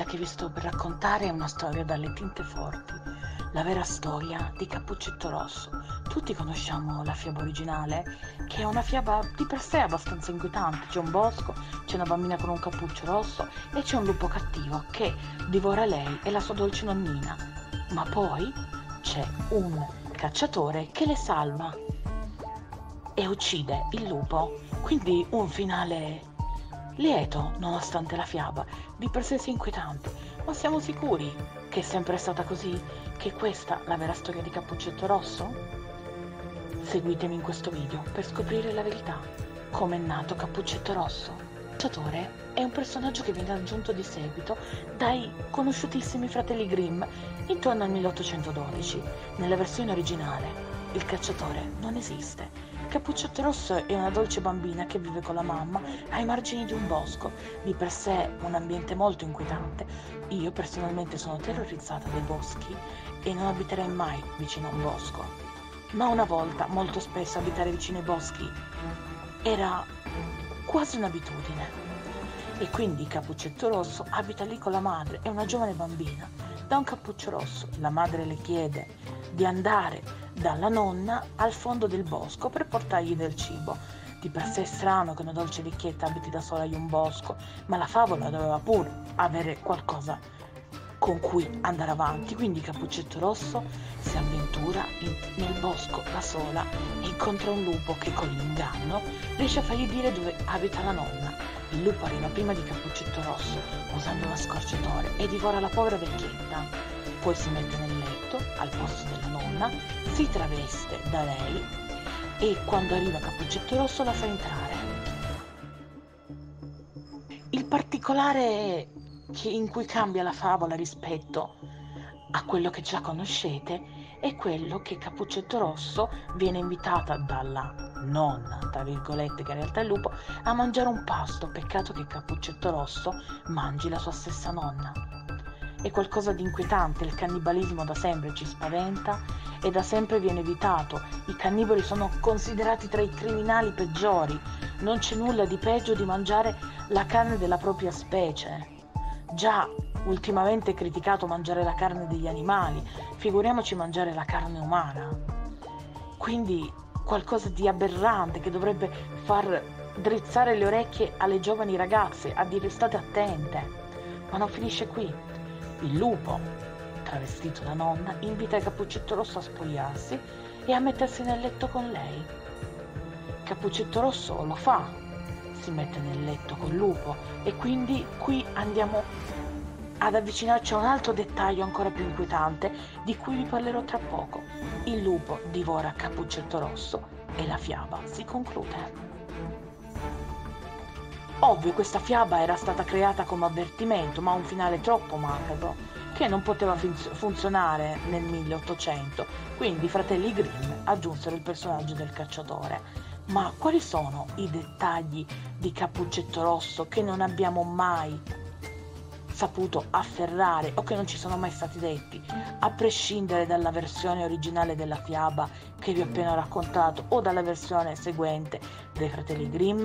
che vi sto per raccontare è una storia dalle tinte forti, la vera storia di Cappuccetto Rosso. Tutti conosciamo la fiaba originale, che è una fiaba di per sé abbastanza inquietante. C'è un bosco, c'è una bambina con un cappuccio rosso e c'è un lupo cattivo che divora lei e la sua dolce nonnina. Ma poi c'è un cacciatore che le salva e uccide il lupo, quindi un finale lieto nonostante la fiaba di per sé sia inquietante. Ma siamo sicuri che è sempre stata così? Che questa è la vera storia di Cappuccetto Rosso? Seguitemi in questo video per scoprire la verità. Come è nato Cappuccetto Rosso? Il cacciatore è un personaggio che viene aggiunto di seguito dai conosciutissimi fratelli Grimm intorno al 1812. Nella versione originale il cacciatore non esiste. Cappuccetto Rosso è una dolce bambina che vive con la mamma ai margini di un bosco, di per sé un ambiente molto inquietante. Io personalmente sono terrorizzata dai boschi e non abiterei mai vicino a un bosco. Ma una volta, molto spesso, abitare vicino ai boschi era quasi un'abitudine. E quindi Cappuccetto Rosso abita lì con la madre, è una giovane bambina. Da un cappuccio rosso la madre le chiede di andare dalla nonna al fondo del bosco per portargli del cibo. Di per sé è strano che una dolce vecchietta abiti da sola in un bosco, ma la favola doveva pure avere qualcosa con cui andare avanti. Quindi Cappuccetto Rosso si avventura nel bosco da sola e incontra un lupo che con l'inganno riesce a fargli dire dove abita la nonna. Il lupo arriva prima di Cappuccetto Rosso usando una scorciatoia e divora la povera vecchietta. Poi si mette nel letto al posto della nonna, si traveste da lei e quando arriva Cappuccetto Rosso la fa entrare. Il particolare in cui cambia la favola rispetto a quello che già conoscete è quello che Cappuccetto Rosso viene invitata dalla nonna, tra virgolette, che in realtà è il lupo, a mangiare un pasto. Peccato che Cappuccetto Rosso mangi la sua stessa nonna. È qualcosa di inquietante, il cannibalismo da sempre ci spaventa e da sempre viene evitato. I cannibali sono considerati tra i criminali peggiori. Non c'è nulla di peggio di mangiare la carne della propria specie. Già ultimamente è criticato mangiare la carne degli animali, figuriamoci mangiare la carne umana. Quindi qualcosa di aberrante che dovrebbe far drizzare le orecchie alle giovani ragazze a dire state attente. Ma non finisce qui. Il lupo, travestito da nonna, invita Cappuccetto Rosso a spogliarsi e a mettersi nel letto con lei. Cappuccetto Rosso lo fa, si mette nel letto col lupo e quindi qui andiamo ad avvicinarci a un altro dettaglio ancora più inquietante di cui vi parlerò tra poco. Il lupo divora Cappuccetto Rosso e la fiaba si conclude. Ovvio, questa fiaba era stata creata come avvertimento, ma ha un finale troppo macabro che non poteva funzionare nel 1800, quindi i fratelli Grimm aggiunsero il personaggio del cacciatore. Ma quali sono i dettagli di Cappuccetto Rosso che non abbiamo mai saputo afferrare o che non ci sono mai stati detti, a prescindere dalla versione originale della fiaba che vi ho appena raccontato o dalla versione seguente dei fratelli Grimm?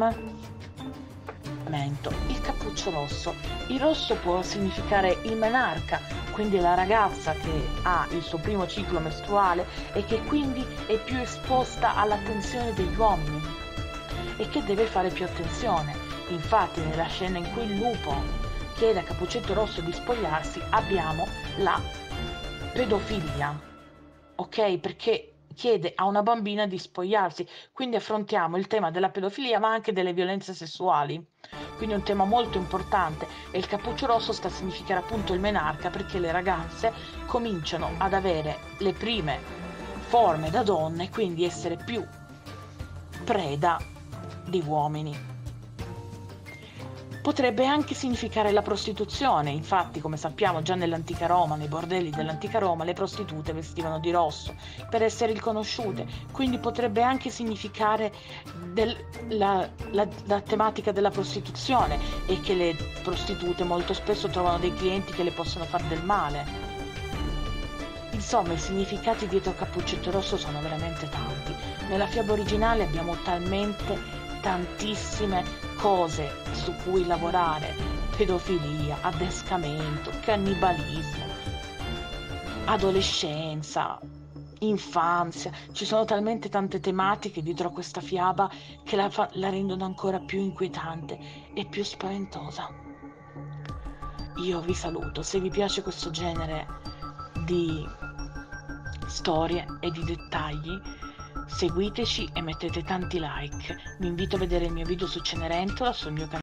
Il cappuccio rosso. Il rosso può significare il menarca, quindi la ragazza che ha il suo primo ciclo mestruale e che quindi è più esposta all'attenzione degli uomini e che deve fare più attenzione. Infatti nella scena in cui il lupo chiede a Cappuccetto Rosso di spogliarsi abbiamo la pedofilia, ok? Perché chiede a una bambina di spogliarsi, quindi affrontiamo il tema della pedofilia ma anche delle violenze sessuali, quindi un tema molto importante. E il cappuccio rosso sta a significare appunto il menarca, perché le ragazze cominciano ad avere le prime forme da donne, quindi essere più preda di uomini. Potrebbe anche significare la prostituzione, infatti come sappiamo già nell'antica Roma, nei bordelli dell'antica Roma, le prostitute vestivano di rosso per essere riconosciute, quindi potrebbe anche significare la tematica della prostituzione e che le prostitute molto spesso trovano dei clienti che le possono fare del male. Insomma, i significati dietro Cappuccetto Rosso sono veramente tanti. Nella fiaba originale abbiamo talmente tantissime cose su cui lavorare pedofilia, adescamento, cannibalismo, adolescenza, infanzia. Ci sono talmente tante tematiche dietro a questa fiaba che la rendono ancora più inquietante e più spaventosa. Io vi saluto, se vi piace questo genere di storie e di dettagli, seguiteci e mettete tanti like. Vi invito a vedere il mio video su Cenerentola sul mio canale.